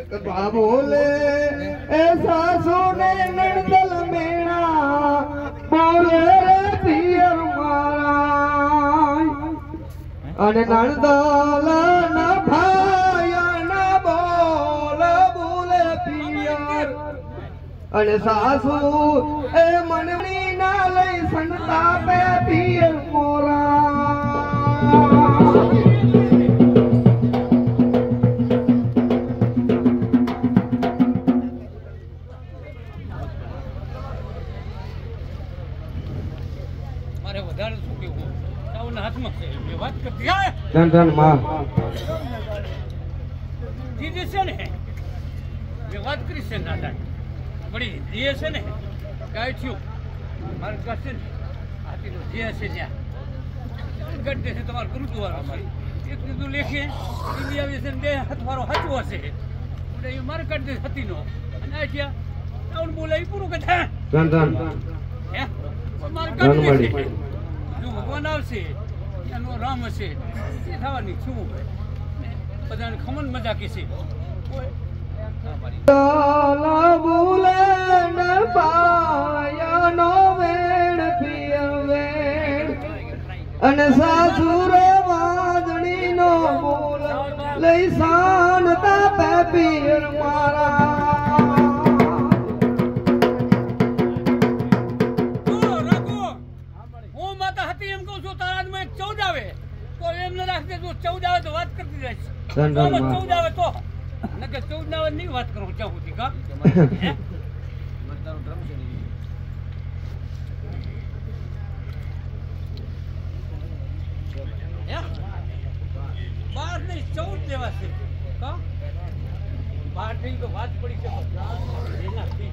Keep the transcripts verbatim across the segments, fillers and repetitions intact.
बोले ऐसा सोने नंदल मेणा बोले रे पियर मारा अने नंदल न भाया न बोल बोले पियर अने सासू ए मननी ना लई संता पे पियर मोरा धन धन मां जी जी से ने ये बात करी से ना था बड़ी ये से ने काय थियो मार कसे आती नो जे से न्या गड्डे से તમાર કરું તો મારી એક દીધું લેખે ઇન્ડિયા વિશે દે તમારો હાચો હશે એટલે એ માર ગड्डे હતી નો અને આ ત્યાં આઉન બોલાઈ પૂરું કે ધન ધન હે માર ગड्डे જો ભગવાન આવશે એનો રામ હશે એ થવાની શું બધાને ખમન મજા કેસે લા બોલે ન પાયા નો વેણ પિયર વેણ અને સાસુરે વાદણી નો બોલ લઈ શાનતા પે પિયર મારા चौदह तो बात करती रही चौदह आवे तो नके चौदह आवे नहीं बात करो क्या होती का बाहर नहीं चौदह देवा से का बाहर नहीं तो बात पड़ी से लेना थी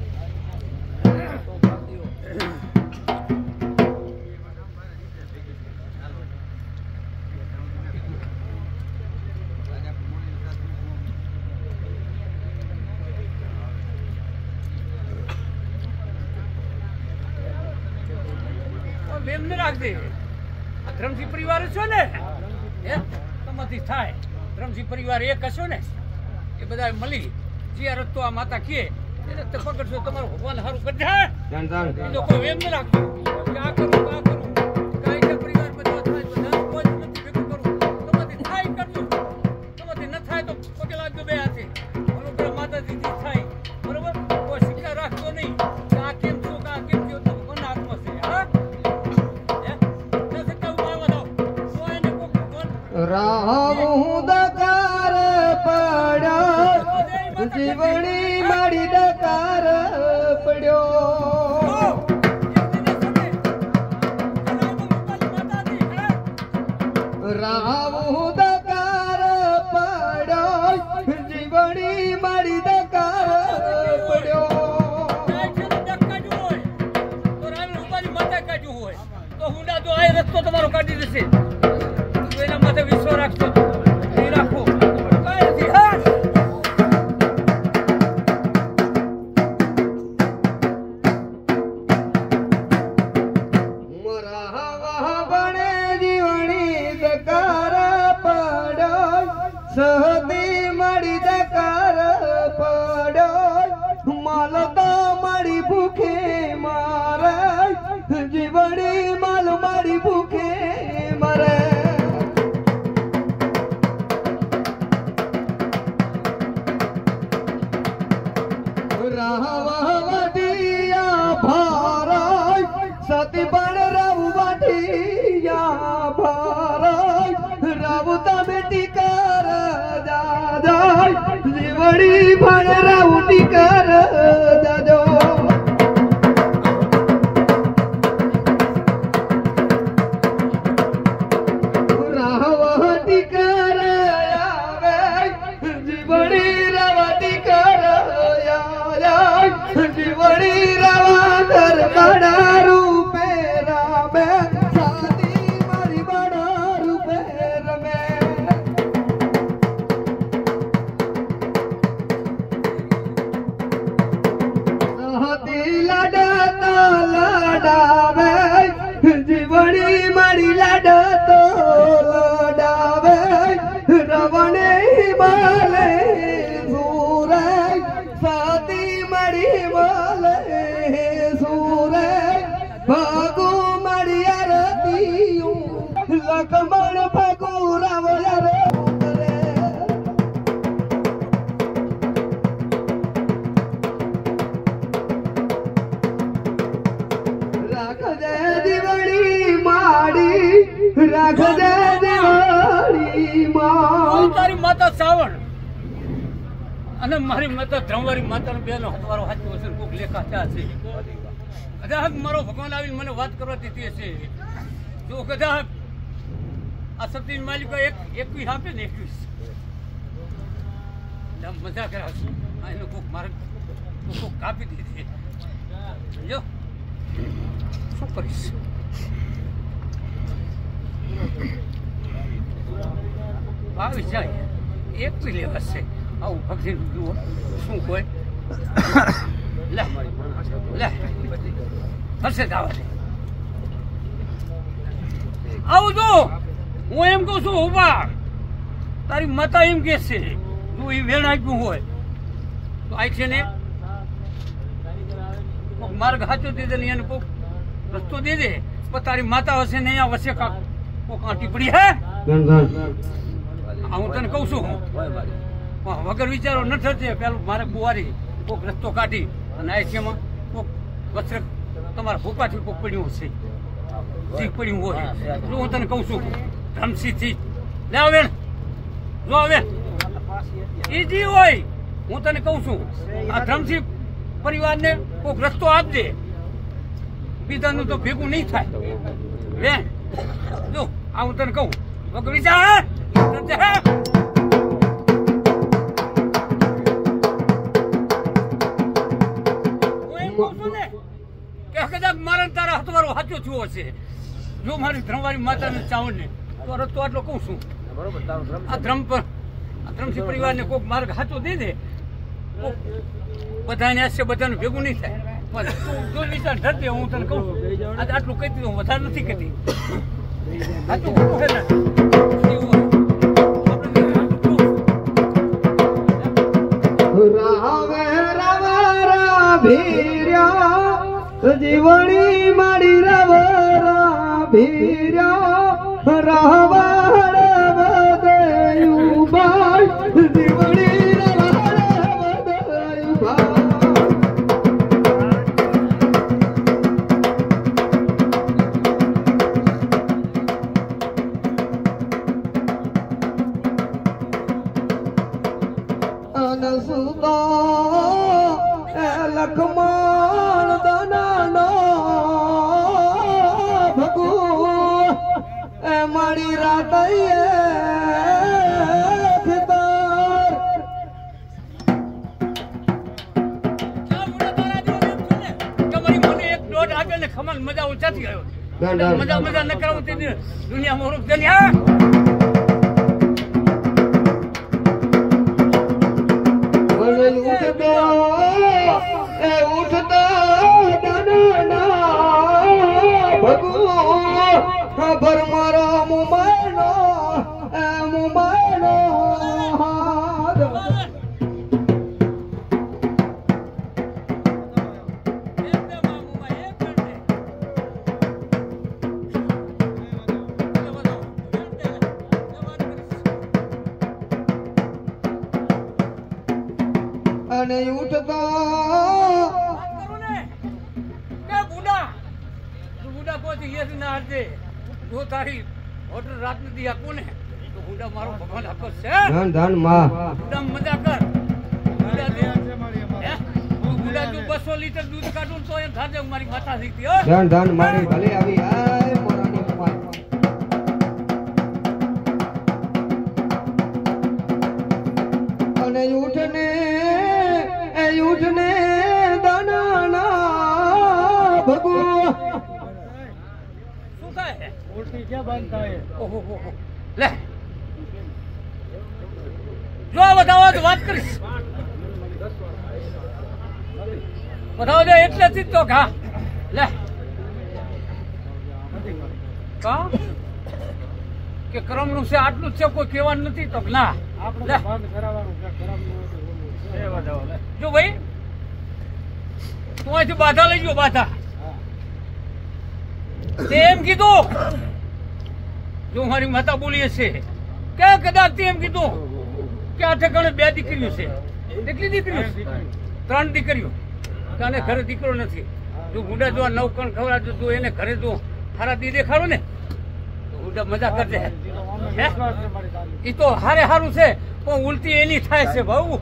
धर्मसिंह परिवार छो ने तमती थाय धर्मसिंह परिवार एक हशो ने ए बधा मली जे रस्तो आ माता के એને તે પકડશો તમારો ભગવાન હારું કરી દે જાન જાન તો કોઈ વેમ ન રાખજો કે આ કરું આ કરું કાઈ કે પરિવાર બધો થાય બધા કોઈ નથી ભેગું કરું તમતી થાય કરજો તમતી ન થાય તો પગે લાગજો બે હાથે બરોબર માતાજી જી થાય બરોબર કોઈ શિક્ષા રાખજો નહીં કે આ કેમ છો કે આ કેમ છો તો ભગવાન હાથમાં છે હા राहू दकार पड़ा जीवनी माड़ी दकार पड़ो राहू दकार पड़ा जीवनी माड़ी दकार पड़ो तो हुंडा तो आए रस्तो तुम्हारो काटी देसे माथे विश्व राखो राखो बने जीवनी दकार पड़ो सहदी मड़ी दकार पड़ो माल तो मड़ी भूखे मारे जीवनी माल मड़ी भूखे मरे रावदिया भाराय सती बन राव बाटिया भाराय राव तमे टिकर दादाय जीवड़ी बन राव टिकर दादो राव टिकर आवे जीवड़ी राव टिकर जीवनी रवा कर बड़ा रूपे रामे शादी मारी बड़ा रूपे रमे सहती लड़ता लड़ावे जीवनी मारी लड़तो लड़ावे रवणे माले સુરે સતી મળી બોલે સુરે ભગુ મળ્યા રતિયું લખમણ ભગુ રાવળ્યા રે રાખજે દિવાળી માડી રાખજે દિવાળી માં તારી માતા શ્રાવણ અને મારી માતા ધ્રમવારી માતાનો બેનો હતવારો હાચો હશે કોક લેખા ત્યાં છે કદાચ મારો ભગવાન આવીને મને વાત કરવા દીધી હશે જો કદાચ આ સતી માલિકો એક એકવીસ આપે ને એકવીસ મજા કરાવશે એનો કોક મારે કોક કાપી દીધી જો શું કરીશ આવી જાય એકવી લેવાશે આવું ભક્તિ જુઓ શું કોઈ લે લે હશે દાવા છે આવું જો હું એમ કહું છું ઉભા તારી માતા એમ કે છે તું એ વેણ આપ્યું હોય તો આ છે ને કોક માર્ગ સાચો દે ને એને કોક રસ્તો દે દે પણ તારી માતા હશે ને અહીંયા વસે કાક કોક આંટી પડી હે હું તને કહું છું વગર વિચારો ન થશે પેલું મારે બુવારી કોક રસ્તો કાઢી અને આ છે કોક વસ્ત્ર તમારા ભૂપાથી કોક પડ્યું હશે ઠીક પડ્યું હોય જો હું તને કહું છું ધમસીથી લે આવે જો આવે ઈજી હોય હું તને કહું છું આ ધમસી પરિવારને કોક રસ્તો આપજે બીજાનું તો ભેગું નહીં થાય લે જો આ હું તને કહું વગર વિચાર મારા તારા હથવારો સાચો થયો હશે જો મારી ધ્રમવારી માતાને ચાવણ ને તો રસ્તો આટલો કહું છું આ ધ્રમ પર આ ધ્રમસી પરિવારને કોઈક માર્ગ સાચો દે દે બધાને હશે બધાને ભેગું નહીં થાય પણ તું જો વિચાર ધરજે હું તને કહું છું આજે આટલું કહી દીધું હું વધારે નથી કહેતી સાચું ખોટું છે ને રાવે રાવે રાભીર્યા જીવણી માડી રવ રાભીર્યા રાવણ વદયું બાળ જીવણી રાવણ વદયું બાળ અનસુદો લખમણ દનાનો ભગુ એ મારી રાતૈયે ખિતાર ખમણ મજા ઓછાથી આવ્યો મજા મજા ન કરાવું તે દુનિયામાં રૂપ દલિયા ઉઠતો એ ઉઠતો દનાના ભગુ ખબર મારો મુંબઈનો એ મુંબઈનો હાથ અને ઉઠતો બુડા કોઈ યસ ના હશે જો તારી હોટલ રાત નથી આપું ને તો બુડા મારો ભગવાન આપો છે ધન ધન માં બુડા મજા કર બુડા જો બસો લીટર દૂધ કાઢું તો એમ થાજે મારી માતા શીખતી હો ધન ધન મારી ભલે આવી આય મોરાની કુમાર અને ઉઠને એ ઉઠને દાના ભગુ શું થાય ઉલટી ક્યાં બંધ થાય ઓહો હો લે જો બતાવો તો વાત કરીશ બતાવો દે એટલેથી તો ઘા લે કા કે ક્રમનું છે આટલું જ છે કોઈ કહેવાનું નથી તો ના આપણે બંધ કરાવવાનું છે ખરાબ ન હોય તો જો ભાઈ તું અહીંથી બાધા લઈ ગયો બાધા તે એમ કીધું જો મારી માતા બોલી હશે કે કદાચ તે એમ કીધું કે આ ઠેકાણે બે દીકરીઓ છે કેટલી દીકરીઓ છે ત્રણ દીકરીઓ તને ઘરે દીકરો નથી જો ગુંડા જો નવ કણ ખવડાવજો જો એને ઘરે જો હારા દી દેખાડો ને તો ગુંડા મજા કરજે હે એ તો હારે હારું છે પણ ઉલટી એની થાય છે ભાऊ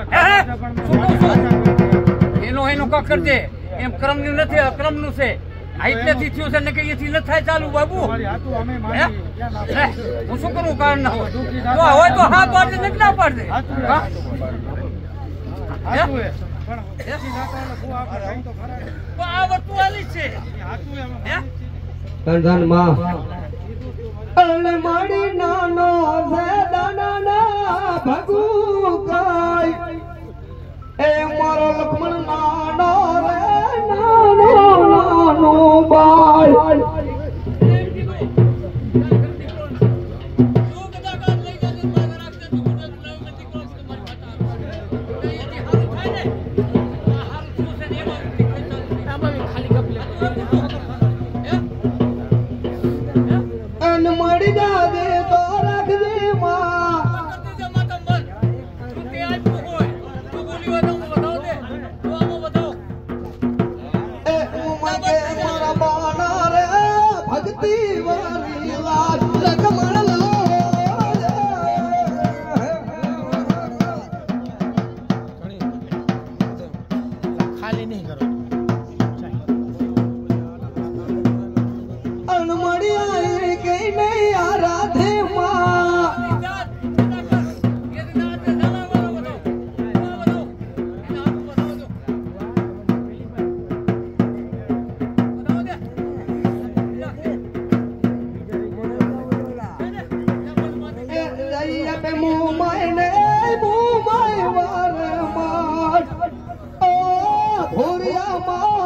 એનો એનો કાક કરજે એમ ક્રમનું નથી અક્રમનું છે આ એટલેથી થયું છે ને કે એથી ન થાય ચાલુ બાબુ હું શું કરું કારણ ના હોય હોય તો હા પાડજે ને ના પાડજે આ વસ્તુ આલી છે ધન માં અલે માડી નાનો છે દાના ભગુ કાય એ મારો લક્ષ્મણ નાનો રે નાનો નાનો બાય ભોરિયા